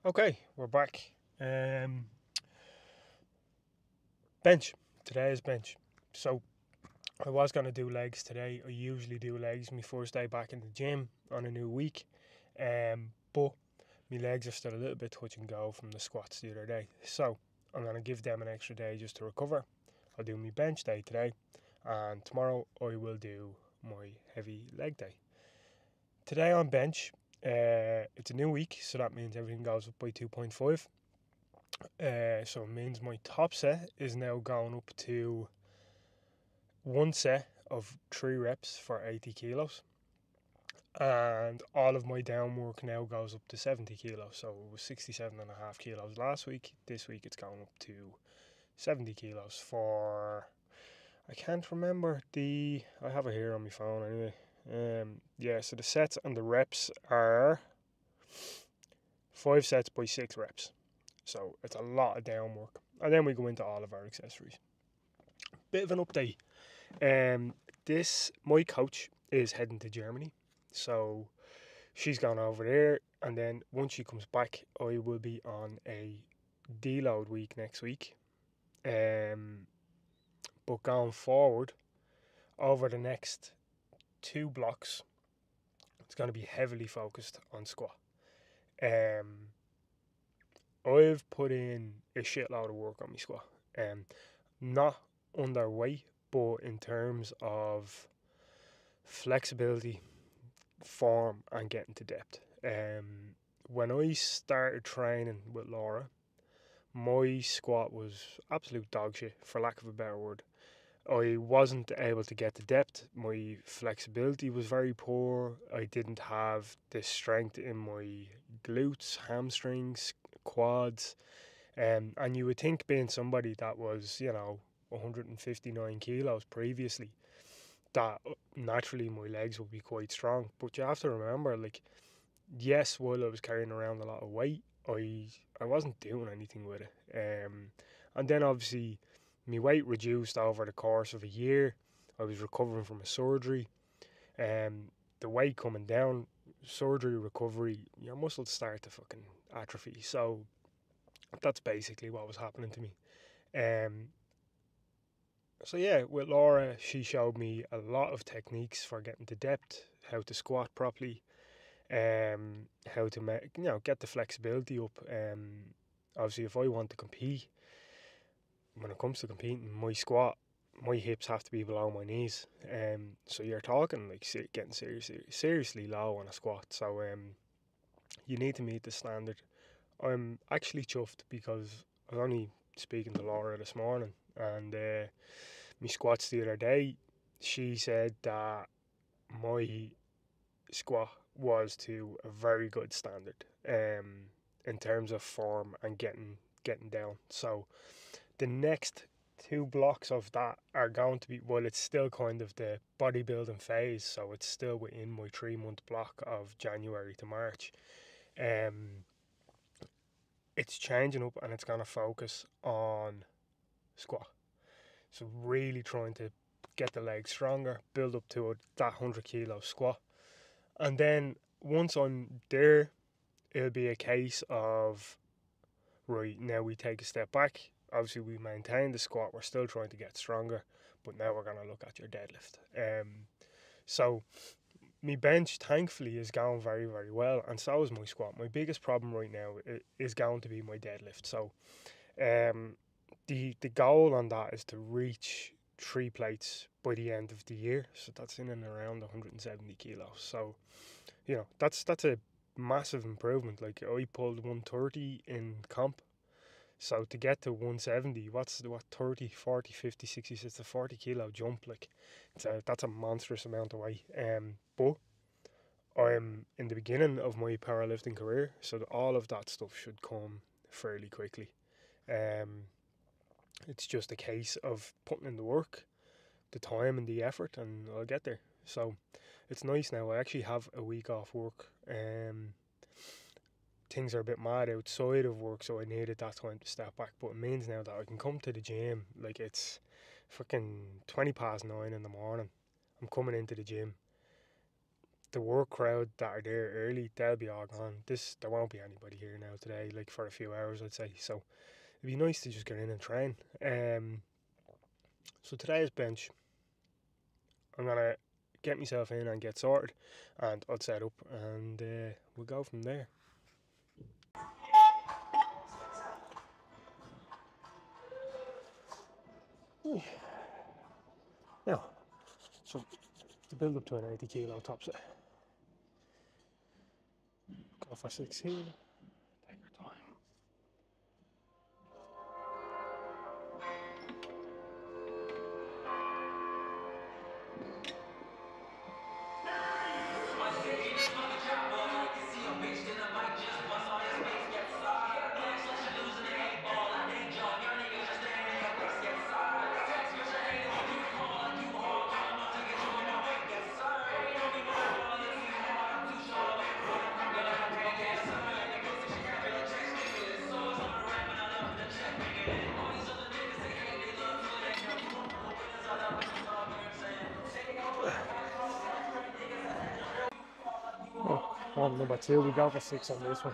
Okay, we're back. Bench. Today is bench. So I was going to do legs today. I usually do legs my first day back in the gym on a new week. But my legs are still a little bit touch and go from the squats the other day. So I'm going to give them an extra day just to recover. I'll do my bench day today. And tomorrow I will do my heavy leg day. Today on bench, it's a new week, so that means everything goes up by 2.5. So it means my top set is now going up to one set of 3 reps for 80 kilos. And all of my down work now goes up to 70 kilos. So it was 67.5 kilos last week. This week it's going up to 70 kilos for, I can't remember I have it here on my phone anyway. So the sets and the reps are 5 sets by 6 reps. So it's a lot of down work. And then we go into all of our accessories. Bit of an update. My coach is heading to Germany. So she's gone over there. And then once she comes back, I will be on a deload week next week. But going forward, over the next 2 blocks, it's going to be heavily focused on squat. I've put in a shitload of work on my squat. Not underweight, but in terms of flexibility, form, and getting to depth. When I started training with Laura, my squat was absolute dog shit, for lack of a better word. I wasn't able to get to depth. My flexibility was very poor. I didn't have the strength in my glutes, hamstrings, quads. And you would think, being somebody that was, 159 kilos previously, that naturally my legs would be quite strong. But you have to remember, yes, while I was carrying around a lot of weight, I wasn't doing anything with it. And then obviously my weight reduced over the course of a year. I was recovering from a surgery. The weight coming down, surgery recovery, your muscles start to fucking atrophy. So that's basically what was happening to me. So yeah, with Laura, she showed me a lot of techniques for getting to depth, how to squat properly, how to get the flexibility up. Obviously, if I want to compete, when it comes to competing, my hips have to be below my knees. So you're talking getting seriously low on a squat. So you need to meet the standard. I'm actually chuffed because I was only speaking to Laura this morning, and my squats the other day, she said that my squat was to a very good standard in terms of form and getting down. So the next 2 blocks of that are going to be, while it's still kind of the bodybuilding phase, so it's still within my 3-month block of January to March. It's changing up, and it's going to focus on squat. So really trying to get the legs stronger, build up to that 100 kilo squat. And then once I'm there, it'll be a case of, right, now we take a step back. Obviously, we maintain the squat. We're still trying to get stronger, but now we're going to look at your deadlift. So my bench, thankfully, is going very, very well, and so is my squat. My biggest problem right now is going to be my deadlift. So the goal on that is to reach 3 plates by the end of the year. So that's in and around 170 kilos. So, that's a massive improvement. Like, I pulled 130 in comp. So to get to 170, what 30, 40, 50, 60, it's a 40 kilo jump. That's a monstrous amount of weight. But I'm in the beginning of my powerlifting career, so all of that stuff should come fairly quickly. It's just a case of putting in the work, the time and the effort, and I'll get there. So it's nice now. I actually have a week off work. Things are a bit mad outside of work, so I needed that time to step back. But it means now that I can come to the gym. It's fucking 9:20 in the morning. I'm coming into the gym. the work crowd that are there early, they'll be all gone. There won't be anybody here now today, like for a few hours, I'd say. So it'd be nice to just get in and train. So today's bench, I'm gonna get myself in and get sorted, and I'll set up, and we'll go from there. Now, so to build up to an 80 kilo top set, go for 16. Take your time. On number 2, we go for 6 on this one.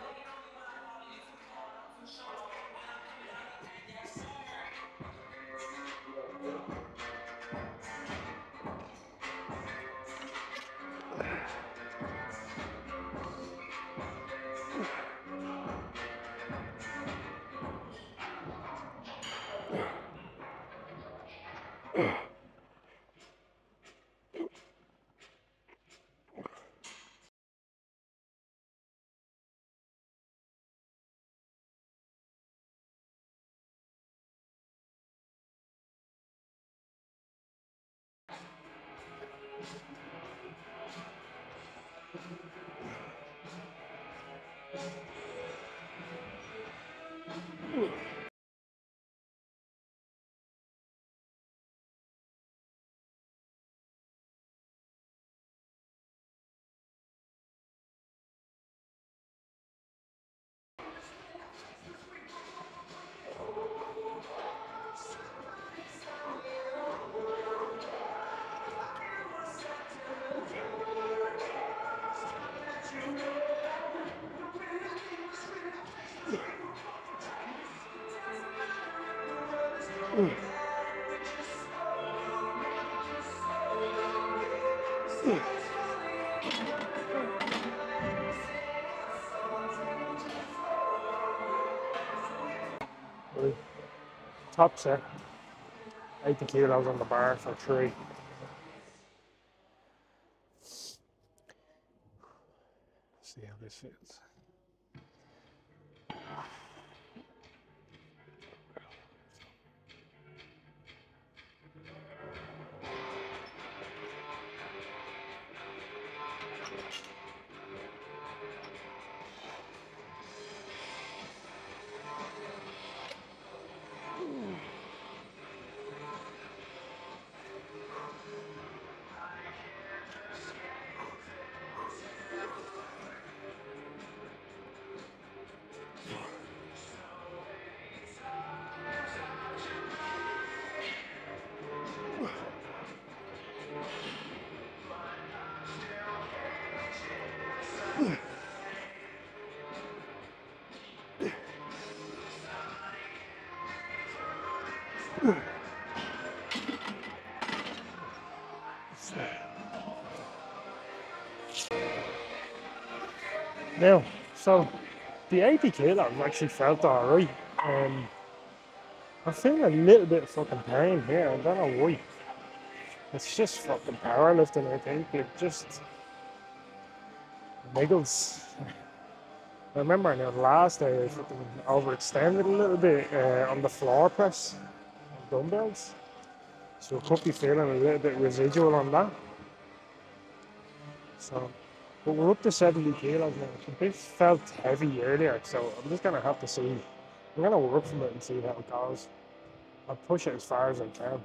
Top set, 80 kilos on the bar for 3. See how this feels. Now, so the 80 kilos actually felt alright. I feel a little bit of fucking pain here. I don't know why. It's just fucking powerlifting, I think. It just niggles. I remember in the last day I fucking overextended a little bit on the floor press on dumbbells. So I could be feeling a little bit residual on that. So, but we're up to 70 kilos now. This felt heavy earlier, so I'm just gonna have to see. I'm gonna work from it and see how it goes. I'll push it as far as I can.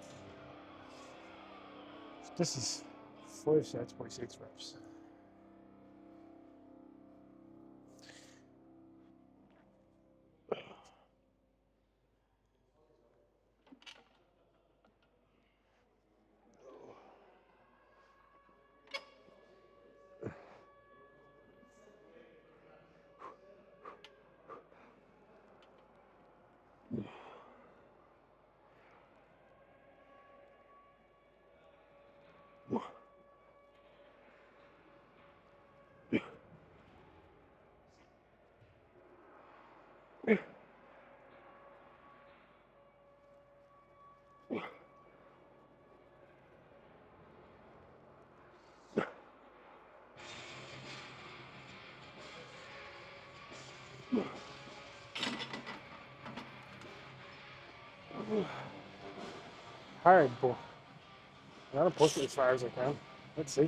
So this is 5 sets by 6 reps. Hard, but I'm gonna push it as far as I can. Let's see.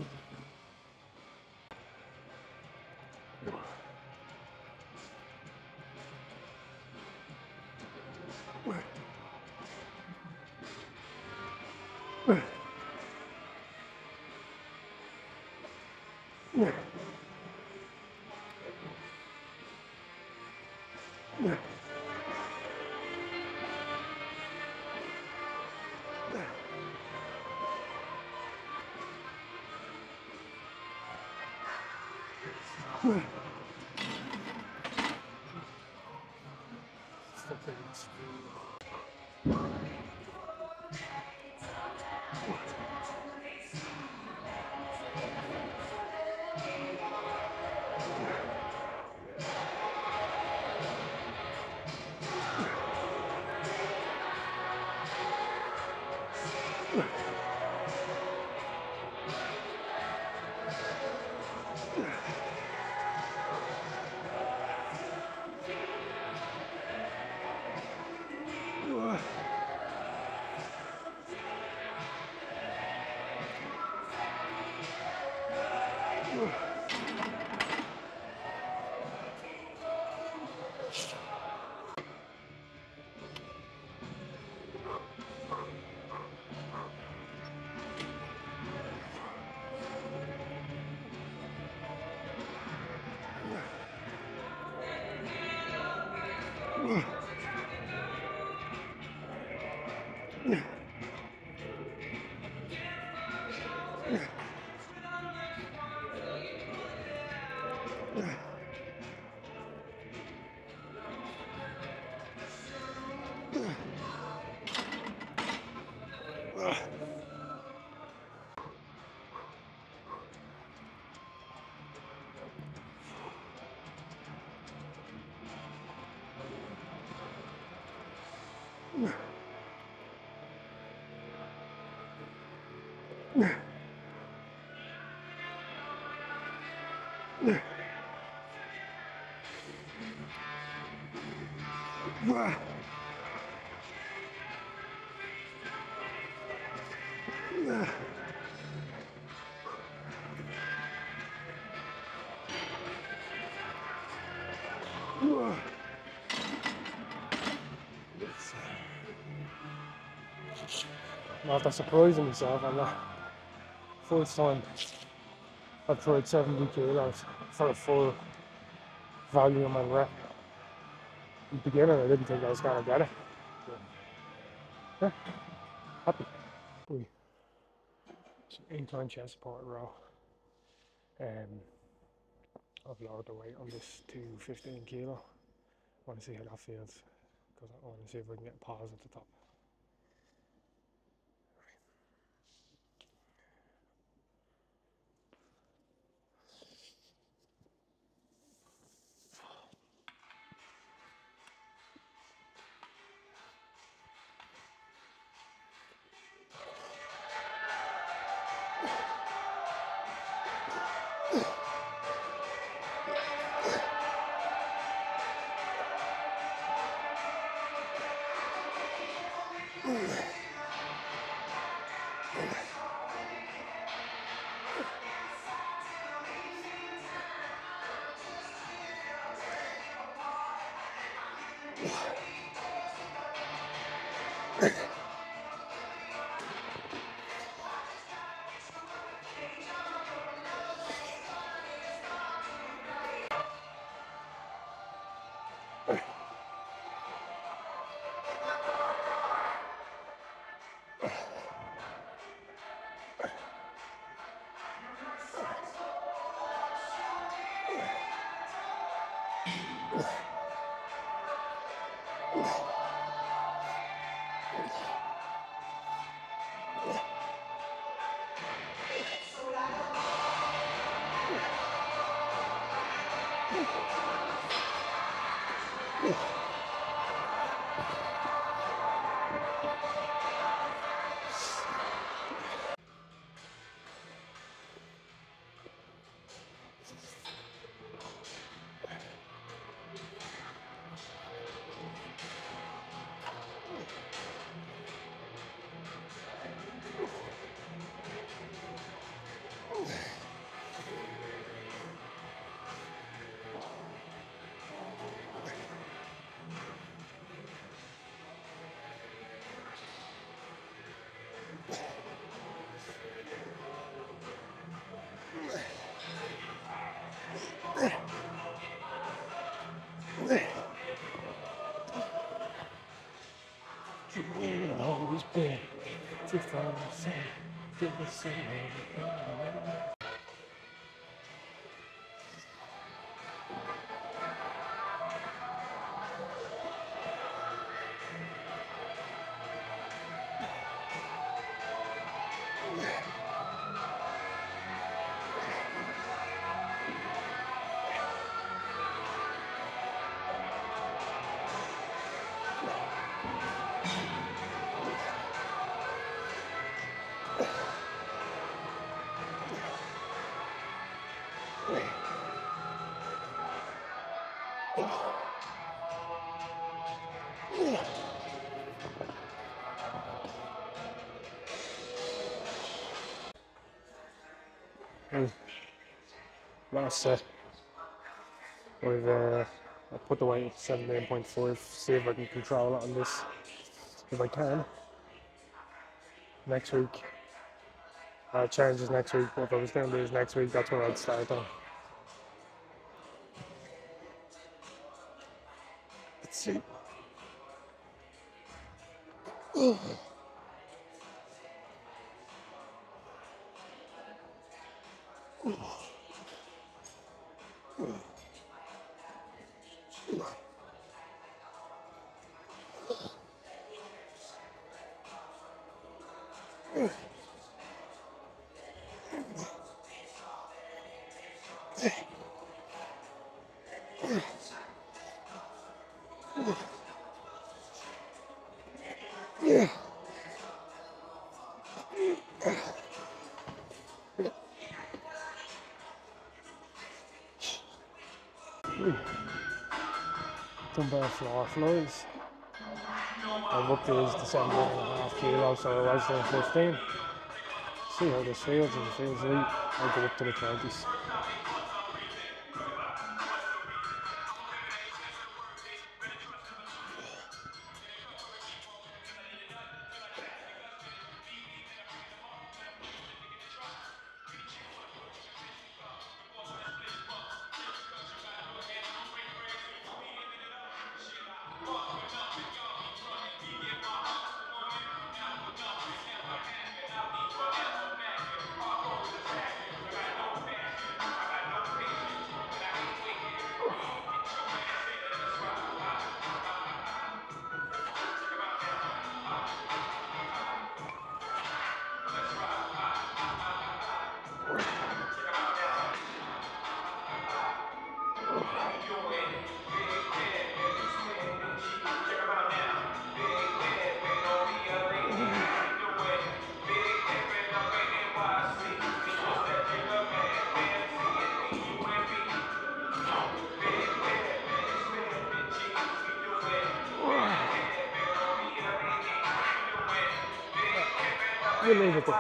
I'm after surprising myself on that. First time I've tried 70 kilos for a full volume and rep. In the beginning I didn't think I was gonna get it. But, yeah, happy. Some incline chest support row. I've lowered the weight on this to 15 kilo. I want to see how that feels because I want to see if I can get pause at the top. always been to find the same, do the same. Last set, I put the weight at 17.5, see if I can control it on this. If I can, next week, changes next week. If I was going to do this next week, that's what I'd start on. Let's see. Dumbbell floor flows. I've upped these to 17.5 kilos, so I was doing 15. See how this feels. If it feels right, I'll go up to the 20s. We'll leave it there.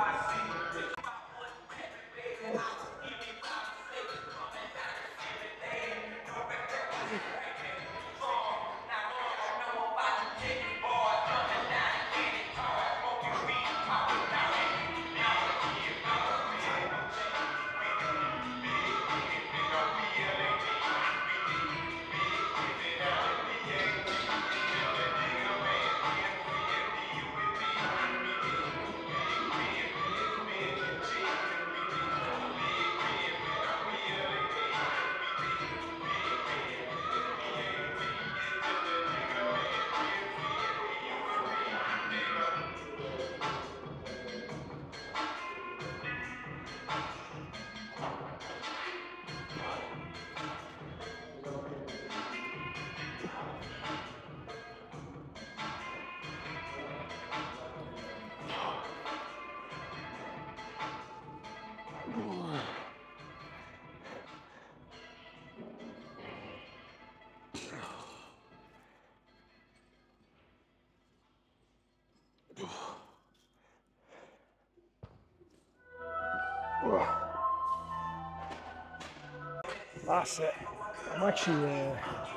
That's it. I'm actually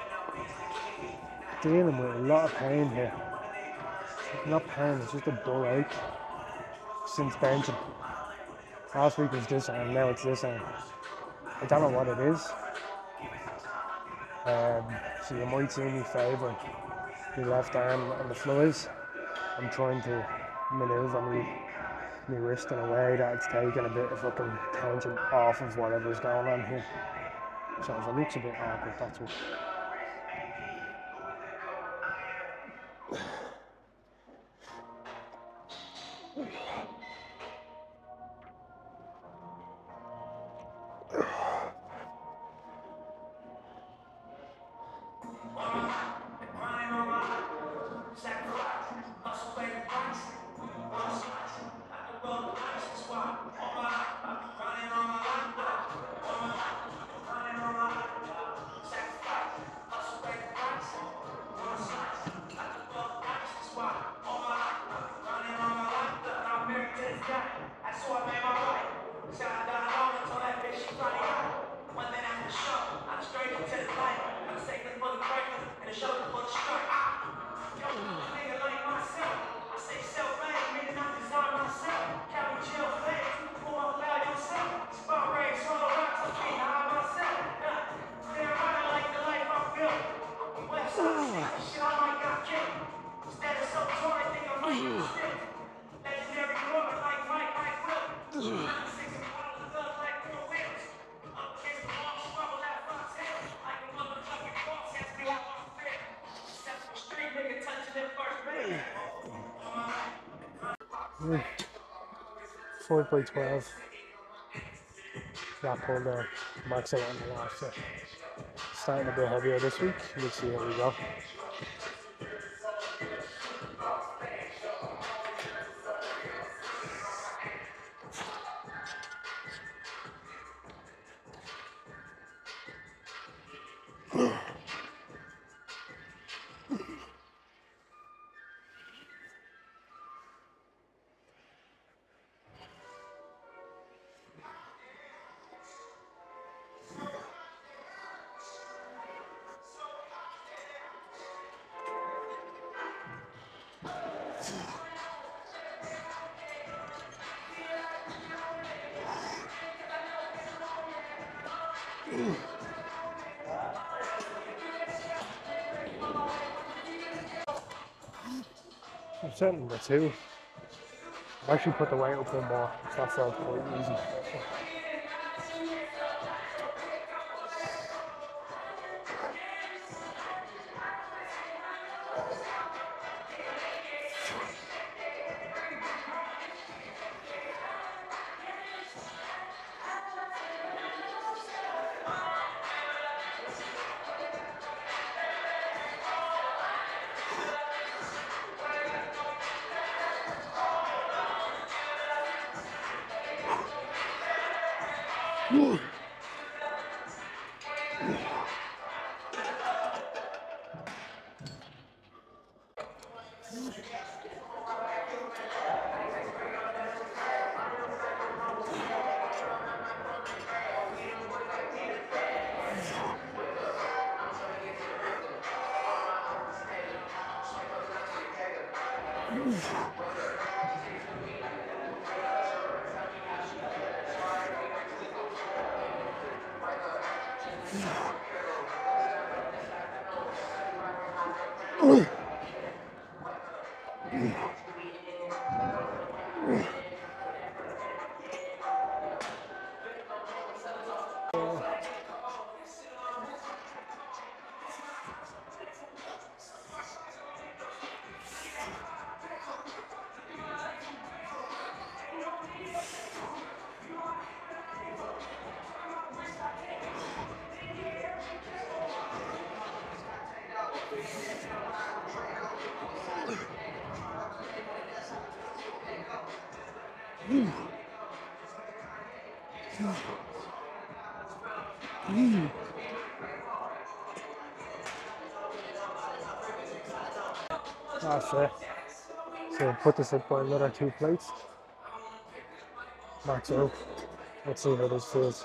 dealing with a lot of pain here. Not pain, it's just a dull ache since benching. Last week was this arm, now it's this arm. I don't know what it is. So you might see me favouring the left arm on the flies. I'm trying to manoeuvre my wrist in a way that it's taking a bit of fucking tension off of whatever's going on here. So if it looks a bit awkward, that's what. Mm. 4x12. That pull there, max out on the last set. Starting a bit heavier this week. We'll see how we go. I'm setting the 2. I've actually put the weight up one more, so that felt quite easy. That's it. So put this up by another 2 plates. Max out. Let's see how this feels.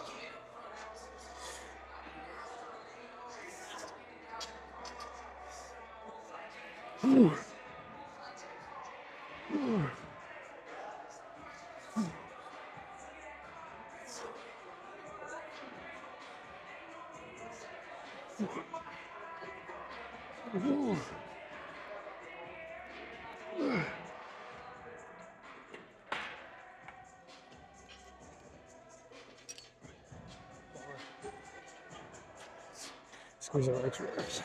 Reserve reps.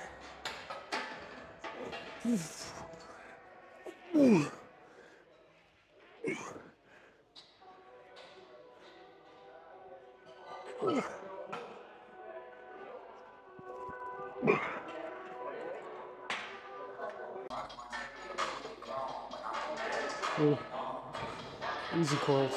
Easy curls.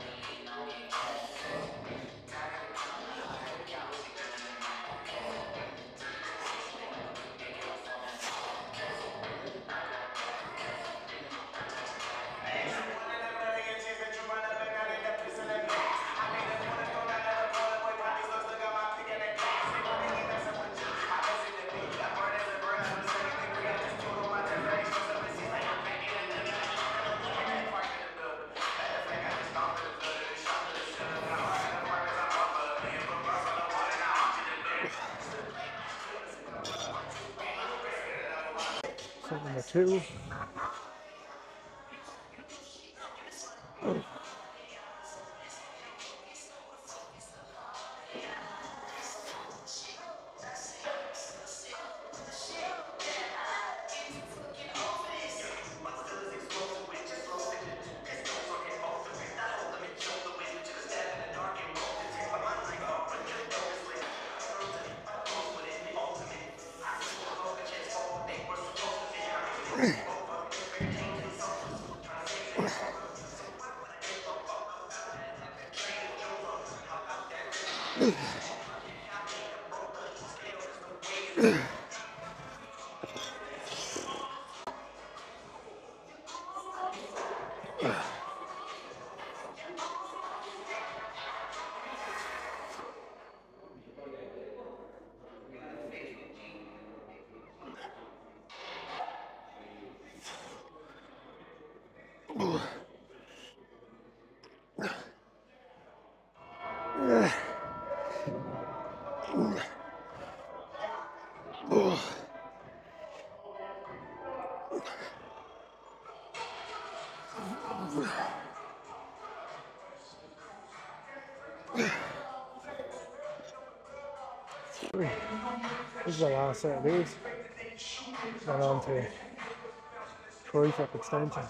Set number 2. This is the last set of these. Then on to tricep extension.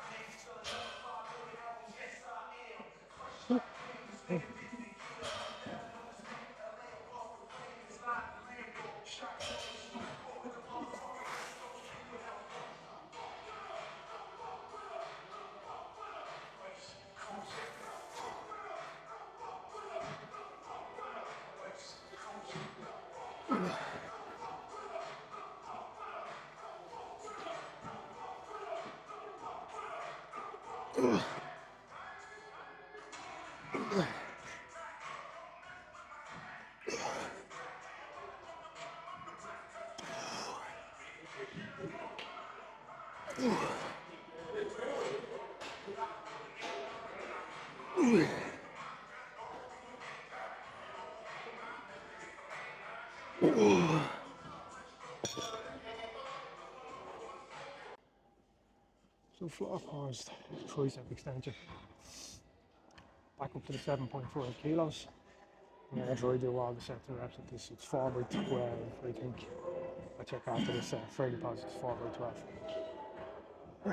So floor paused tricep extension. Back up to the 7.5 kilos. I'm going to try to do all the sets and reps at this. It's 4 by 12, I think. I'll check after this set. Fairly positive, 4 by 12. Right.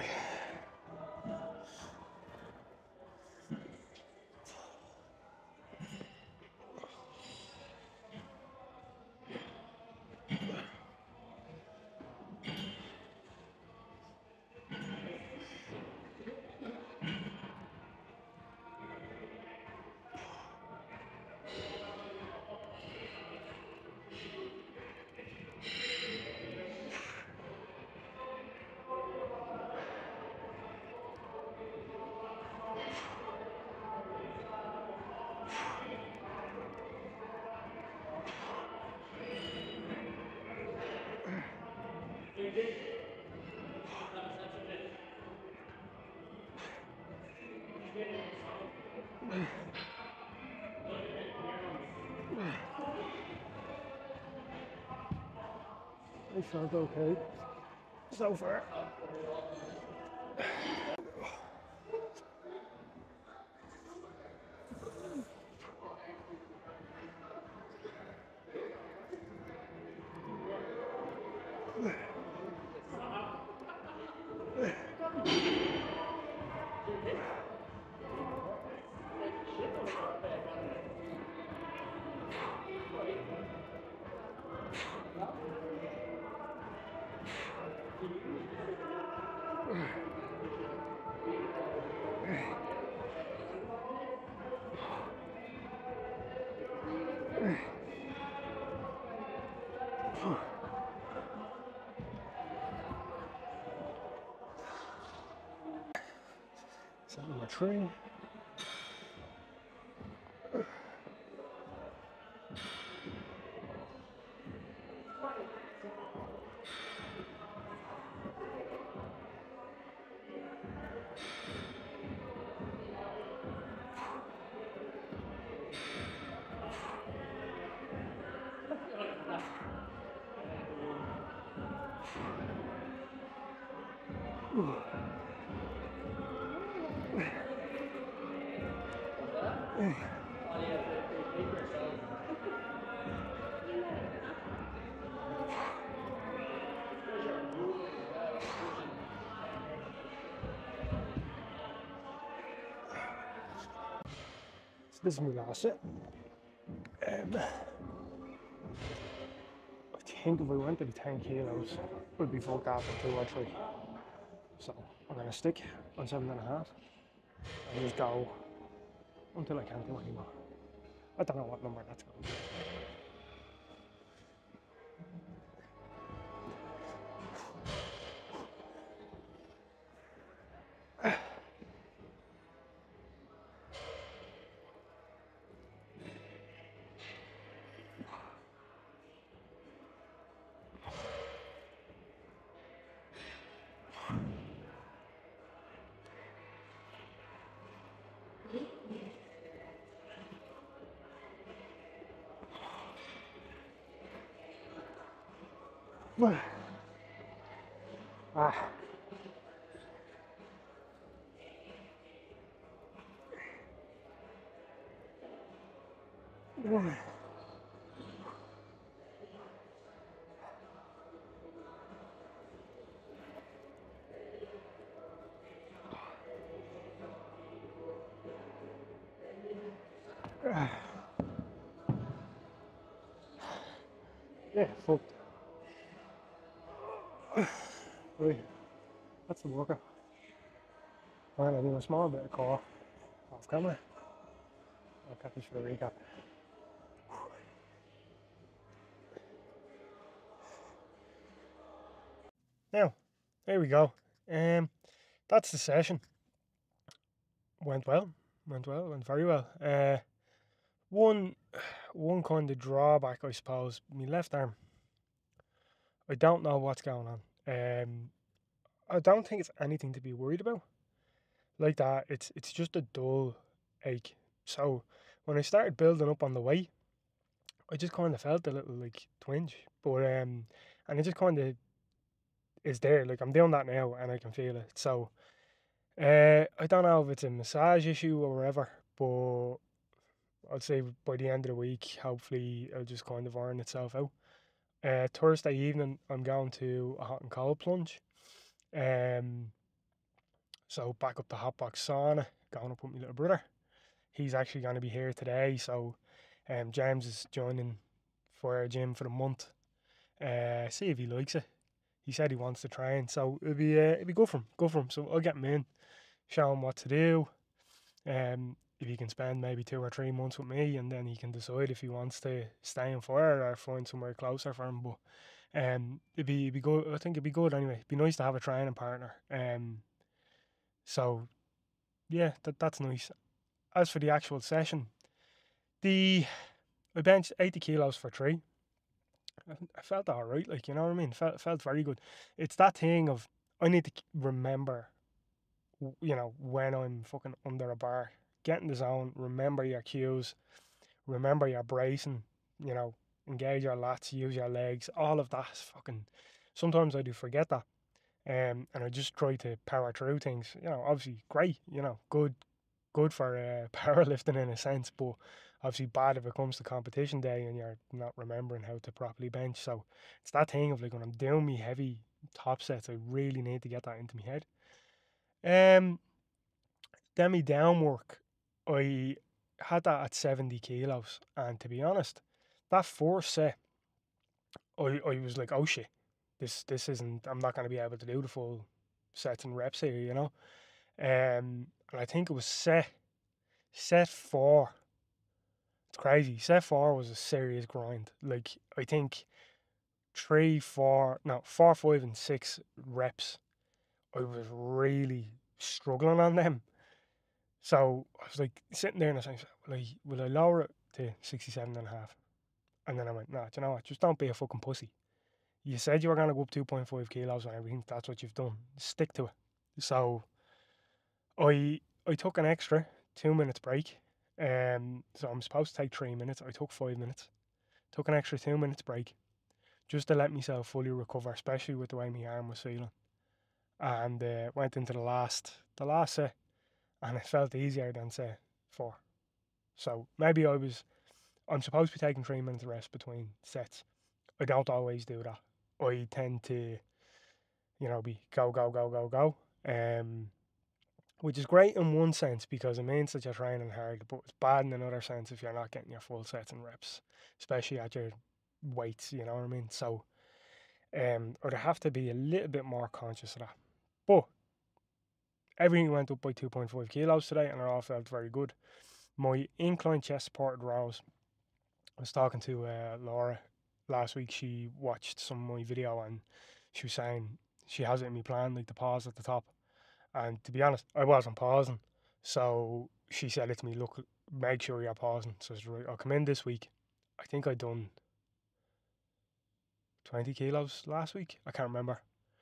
I felt okay so far. Set number 3. So this is my last set. I think if we went to the 10 kilos, we'd be fucked after 2 or 3. So I'm going to stick on 7.5 and just go until I can't do anymore. I don't know what number that's going to be. Ah. Yeah, fucked. Right, that's the workout. I'm going to do a small bit of core off camera. I'll catch you for the recap. Now, there we go. That's the session. Went very well. One kind of drawback, I suppose, my left arm. I don't know what's going on. I don't think it's anything to be worried about. Like that, it's just a dull ache. So when I started building up on the weight, I just kind of felt a little like twinge, but and it just kind of is there. Like I'm doing that now, and I can feel it. So I don't know if it's a massage issue or whatever, but I'd say by the end of the week, hopefully it'll just kind of iron itself out. Thursday evening, I'm going to a hot and cold plunge. So back up the hot box sauna, going up with my little brother. He's actually going to be here today, so James is joining for our gym for the month. See if he likes it. He said he wants to train, so it'll be good for him. So I'll get him in, show him what to do. If he can spend maybe 2 or 3 months with me, and then he can decide if he wants to stay in for it or find somewhere closer for him. But it'd be good. I think it'd be good anyway. It'd be nice to have a training partner. So yeah, that's nice. As for the actual session, I benched 80 kilos for 3. I felt all right, like, you know what I mean? Felt very good. It's that thing of I need to remember, when I'm fucking under a bar, get in the zone, remember your cues, remember your bracing, engage your lats, use your legs, all of that fucking. Sometimes I do forget that, and I just try to power through things. Obviously great, good for powerlifting in a sense, but obviously bad if it comes to competition day and you're not remembering how to properly bench. So it's that thing of like when I'm doing me heavy top sets, I really need to get that into my head. Then me down work, I had that at 70 kilos, and to be honest, that first set, I was like, oh shit, this isn't. I'm not going to be able to do the full sets and reps here, and I think it was set 4. It's crazy. Set 4 was a serious grind. Like, I think 4, 5, and 6 reps, I was really struggling on them. So I was like sitting there and I was saying, will I lower it to 67.5? And then I went, nah, do you know what? Just don't be a fucking pussy. You said you were going to go up 2.5 kilos and everything. That's what you've done. Stick to it. So I took an extra 2 minutes break. So I'm supposed to take 3 minutes. I took 5 minutes. Took an extra 2 minutes break just to let myself fully recover, especially with the way my arm was feeling. And went into the last set, and it felt easier than set 4. So maybe I'm supposed to be taking 3 minutes rest between sets. I don't always do that. I tend to, be go, go, go, go, go. Which is great in one sense because it means that you're training hard, but it's bad in another sense if you're not getting your full sets and reps, especially at your weights, you know what I mean? So, I'd have to be a little bit more conscious of that. But everything went up by 2.5 kilos today, and it all felt very good. My incline chest supported rows, I was talking to Laura last week. She watched some of my video and she was saying she has it in my plan, like the pause at the top. And to be honest, I wasn't pausing. So she said it to me, look, make sure you're pausing. So I was right, I'll come in this week. I think I'd done 20 kilos last week. I can't remember.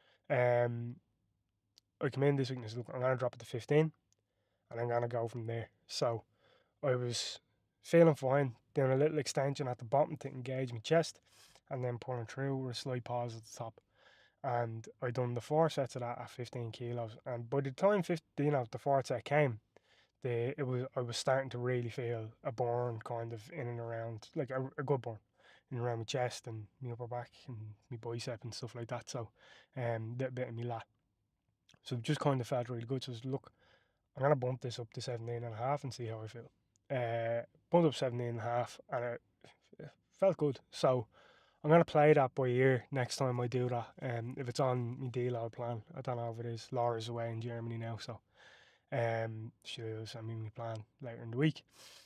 I come in this week and I said, look, I'm going to drop it to 15 and I'm going to go from there. So I was feeling fine, doing a little extension at the bottom to engage my chest and then pulling through with a slight pause at the top. And I done the 4 sets of that at 15 kilos. And by the time the 4th set came, I was starting to really feel a burn kind of in and around, like a good burn in and around my chest and my upper back and my bicep and stuff like that. So, little bit of my lat. So it just kind of felt really good. So I was, look, I'm gonna bump this up to 17.5 and see how I feel. Bumped up 17.5 and it felt good. So I'm gonna play that by ear next time I do that. If it's on my deload plan, I don't know if it is. Laura's away in Germany now, so she'll send me my plan later in the week.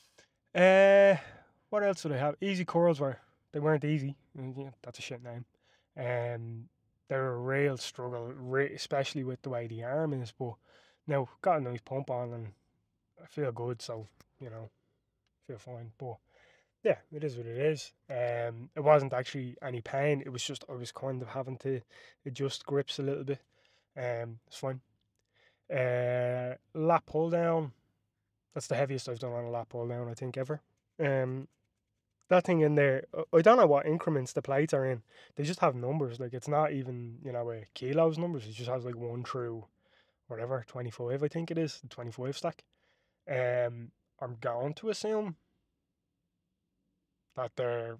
What else did I have? Easy curls they weren't easy. Yeah, that's a shit name. They're a real struggle, especially with the way the arm is. But now got a nice pump on and I feel good, so feel fine. But yeah, it is what it is. It wasn't actually any pain. It was just I was kind of having to adjust grips a little bit. It's fine. Lat pull down. That's the heaviest I've done on a lat pull down, I think, ever. That thing in there, I don't know what increments the plates are in. They just have numbers. Like, it's not even, kilos numbers. It just has like 1 through whatever, 25, I think it is, the 25 stack. I'm going to assume that they're,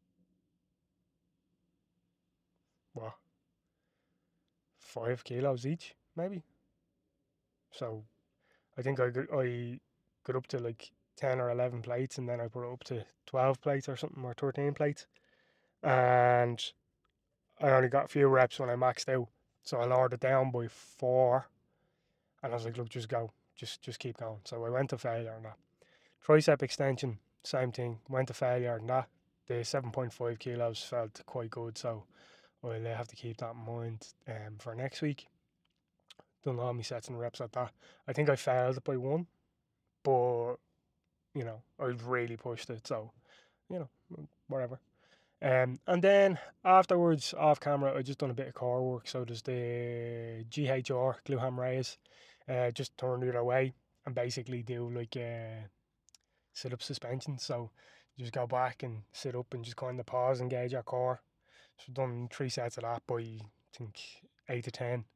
5 kilos each, maybe. So I think I got up to like 10 or 11 plates, and then I put it up to 12 plates or something, or 13 plates. And I only got a few reps when I maxed out. So I lowered it down by 4. And I was like, look, just go. Just keep going. So I went to failure on that. Tricep extension, same thing. Went to failure on that. The 7.5 kilos felt quite good. So I'll have to keep that in mind for next week. Done all my sets and reps at that. I think I failed by 1. But, I really pushed it. So, whatever. And then afterwards, off camera, I just done a bit of core work. So there's the GHR, glute ham raise. Just turn the other way and basically do like sit-up suspension. So you just go back and sit up and just kind of pause, engage your core. So I've done 3 sets of that by, I think, 8 to 10.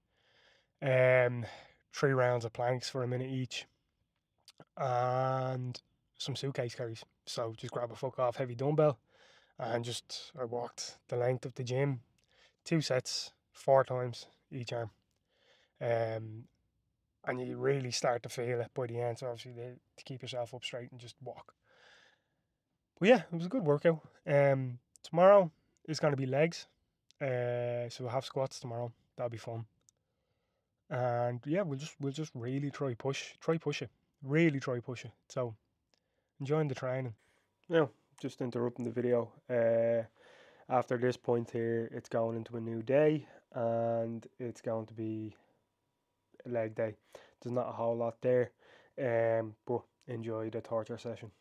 3 rounds of planks for a minute each. And some suitcase carries. So just grab a fuck off heavy dumbbell. And I walked the length of the gym, 2 sets, 4 times each arm. And you really start to feel it by the end. So obviously to keep yourself up straight and just walk. But yeah, it was a good workout. Tomorrow is going to be legs. So we'll have squats tomorrow. That'll be fun. And yeah, we'll just really try push it, really try push it. So enjoying the training. Now, just interrupting the video. After this point here, it's going into a new day, and it's going to be a leg day. There's not a whole lot there, but enjoy the torture session.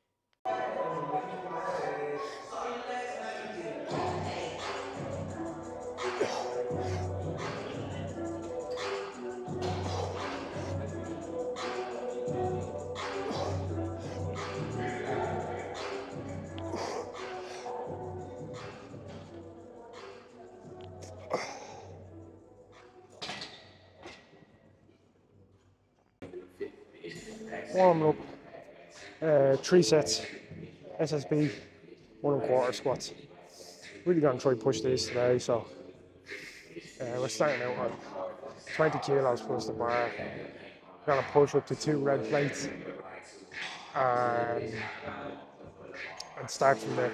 Warming up, 3 sets, SSB, 1 1/4 squats. Really gonna try push these today, so we're starting out on 20 kilos plus the bar. Gonna push up to 2 red plates and, and start from there.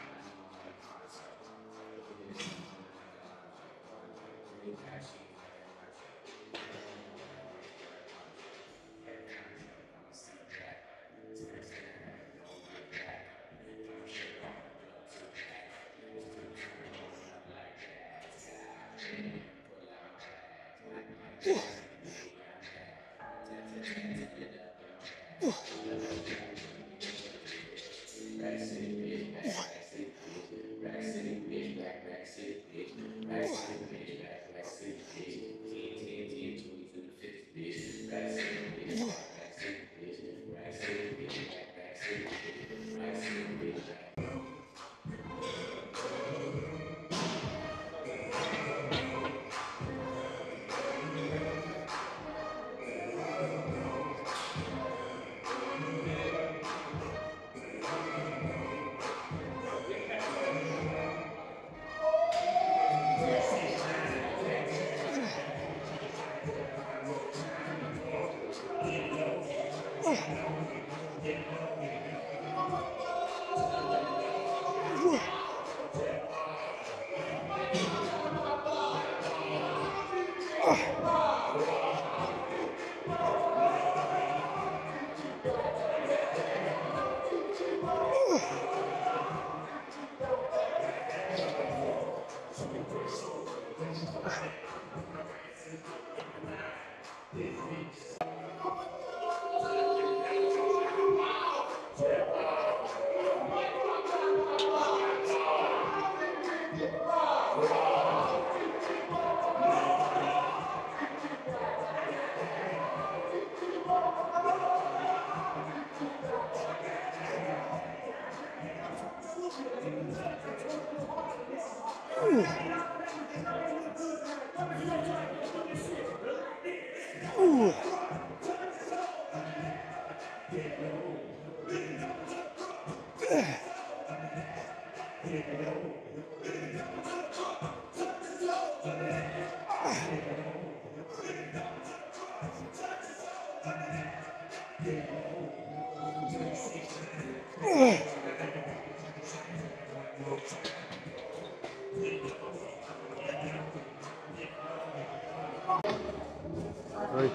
Right,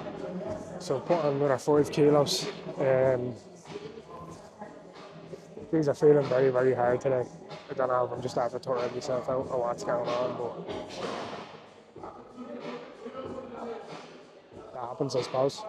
so put on another 5 kilos. Things are feeling very, very hard today. I don't know if I'm just after tiring myself out or what's going on, but that happens, I suppose.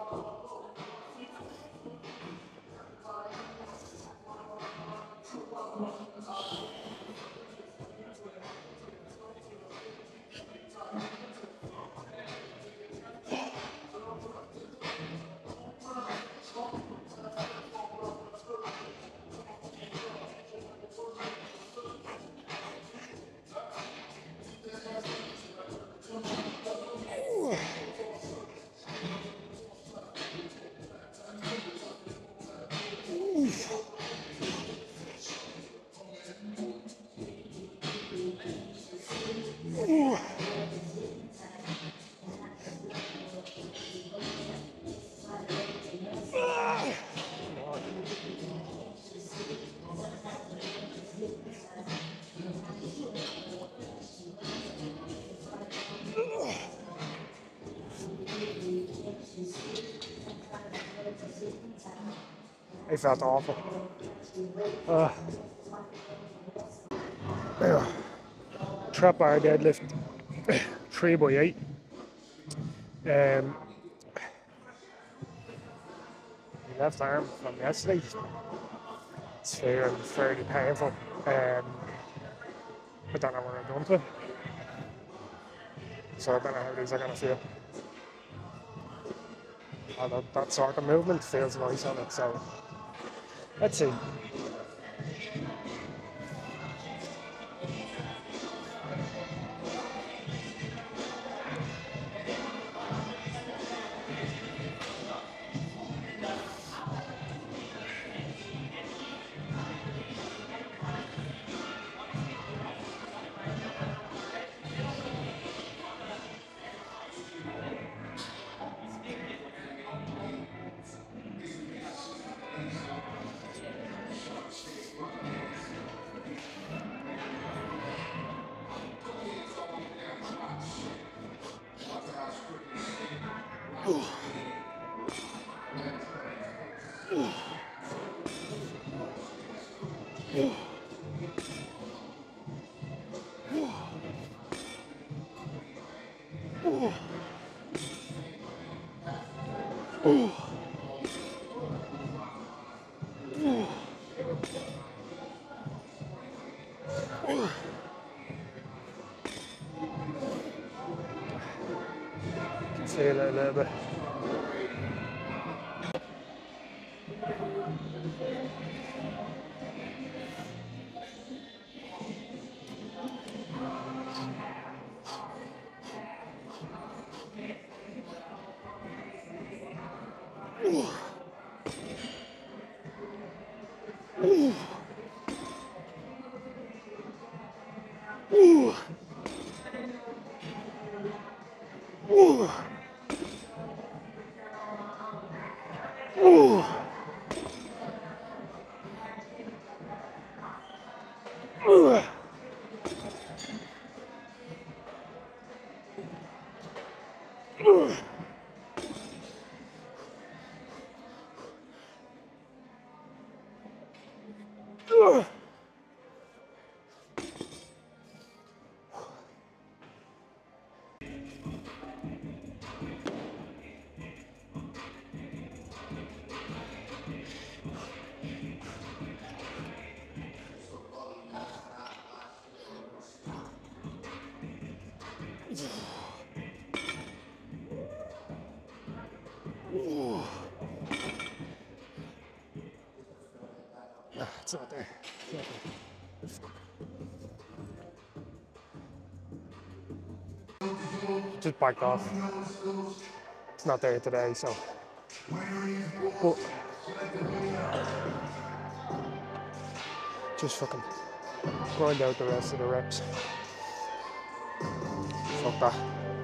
I felt awful. Trap bar deadlift, 3x8. My left arm from yesterday, it's fairly painful. I don't know what I've done to it, so I don't know how these are going to feel. Although that sort of movement feels nice on it, so let's see. Feel it a little bit. It's not there. Just backed off. It's not there today, so. But just fucking grind out the rest of the reps. Fuck that.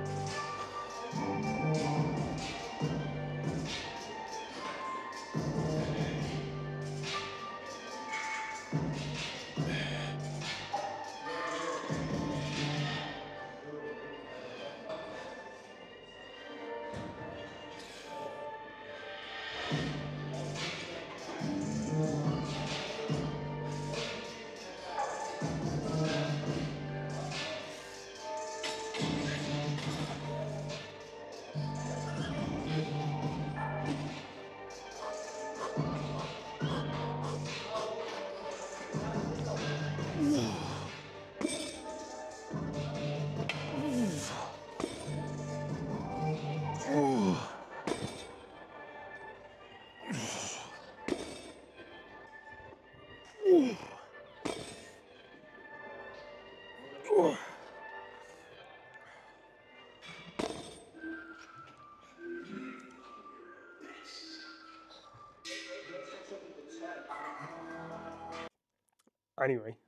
Anyway,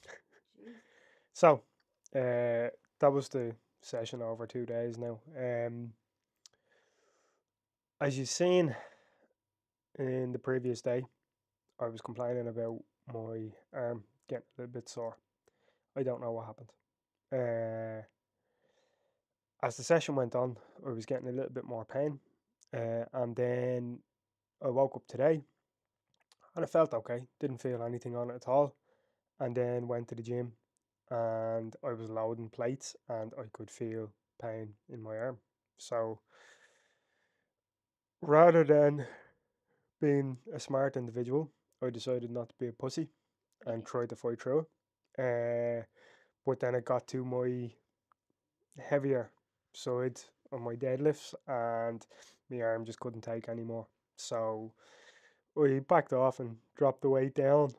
so that was the session over 2 days now. As you've seen in the previous day, I was complaining about my arm getting a little bit sore. I don't know what happened. As the session went on, I was getting a little bit more pain, and then I woke up today and I felt okay. Didn't feel anything on it at all. And then went to the gym and I was loading plates and I could feel pain in my arm. So rather than being a smart individual, I decided not to be a pussy and tried to fight through it. But then it got to my heavier side on my deadlifts and my arm just couldn't take anymore. So I backed off and dropped the weight down.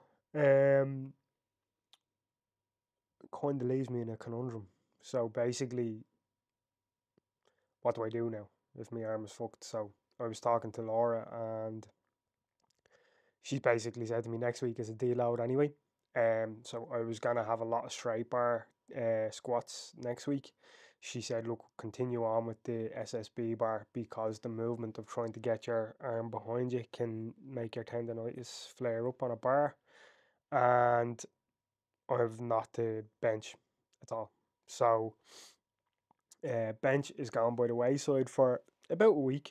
Kind of leaves me in a conundrum. So basically, what do I do now if my arm is fucked? So I was talking to Laura and she basically said to me next week is a deload anyway. So I was gonna have a lot of straight bar squats next week. She said, look, continue on with the SSB bar because the movement of trying to get your arm behind you can make your tendonitis flare up on a bar. And I've not to bench at all. So bench is gone by the wayside for about a week.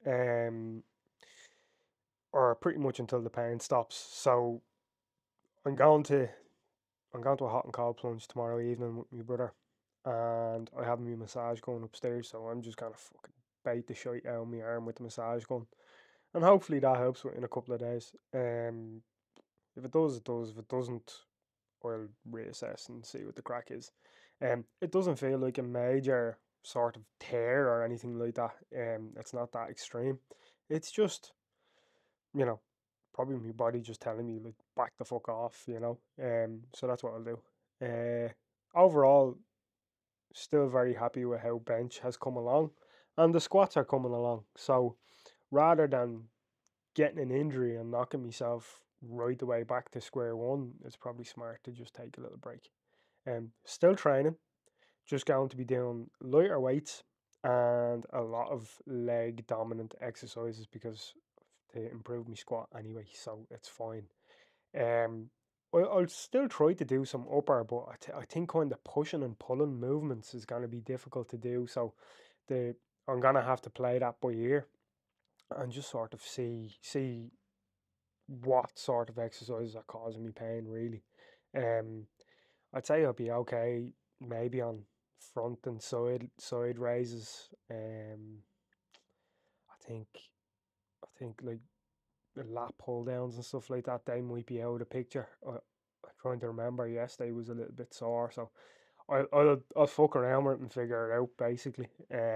Or pretty much until the pain stops. So I'm going to I'm going to a hot and cold plunge tomorrow evening with my brother, and I have my massage gun upstairs. So I'm just gonna fucking bait the shit out of my arm with the massage gun, and hopefully that helps in a couple of days. If it does, it does. If it doesn't, I'll reassess and see what the crack is. It doesn't feel like a major sort of tear or anything like that. It's not that extreme. It's just, you know, probably my body just telling me like back the fuck off, you know. So that's what I'll do. Overall, still very happy with how bench has come along, and the squats are coming along. So rather than getting an injury and knocking myself right the way back to square one, it's probably smart to just take a little break. Still training, just going to be doing lighter weights and a lot of leg dominant exercises because to improve my squat anyway, so it's fine. I'll still try to do some upper, but I think kind of pushing and pulling movements is going to be difficult to do. So the I'm gonna have to play that by ear and just sort of see what sort of exercises are causing me pain really. Um, I'd say I'll be okay maybe on front and side raises. I think I think like the lap pull downs and stuff like that, they might be out of the picture. I'm trying to remember. Yesterday was a little bit sore, so I'll fuck around with it and figure it out basically.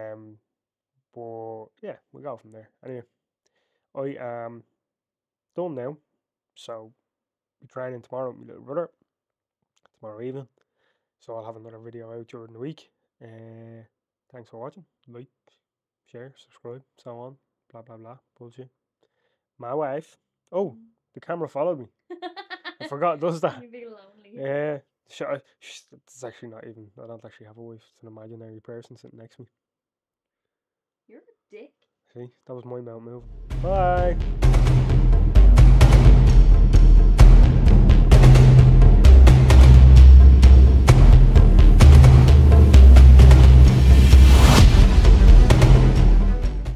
But yeah, we'll go from there. Anyway, I am done now, so be training tomorrow with my little brother tomorrow evening. So I'll have another video out during the week. Thanks for watching. Like, share, subscribe, so on. Blah blah blah. Bullshit. My wife. Oh, the camera followed me. I forgot it does that. You'd be lonely. Yeah. It's actually not even. I don't actually have a wife. It's an imaginary person sitting next to me. You're a dick. See, that was my mouth moving. Bye.